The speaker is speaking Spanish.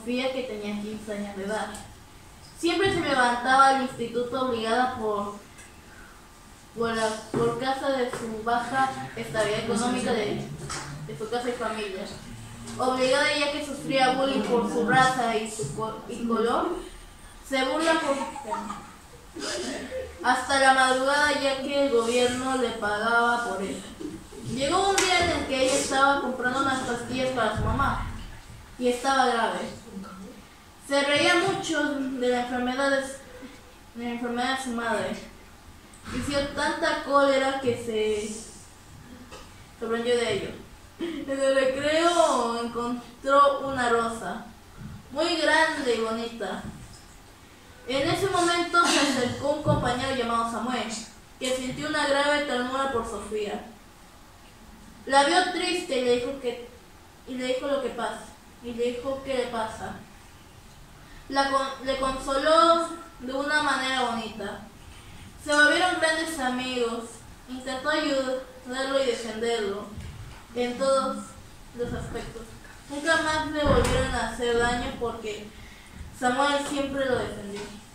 Sofía, que tenía 15 años de edad. Siempre se levantaba al instituto obligada por causa de su baja estabilidad económica de su casa y familia. Obligada ya que sufría bullying por su raza y color, se burla hasta la madrugada ya que el gobierno le pagaba por eso. Llegó un día en el que ella estaba comprando unas pastillas para su mamá y estaba grave. Se reía mucho de la enfermedad de su madre. Hizo tanta cólera que se sorprendió de ello. En el recreo encontró una rosa muy grande y bonita. En ese momento se acercó un compañero llamado Samuel, que sintió una grave ternura por Sofía. La vio triste y le dijo lo que pasa. Y le dijo qué le pasa. Le consoló de una manera bonita. Se volvieron grandes amigos. Intentó ayudarlo y defenderlo en todos los aspectos. Nunca más le volvieron a hacer daño porque Samuel siempre lo defendió.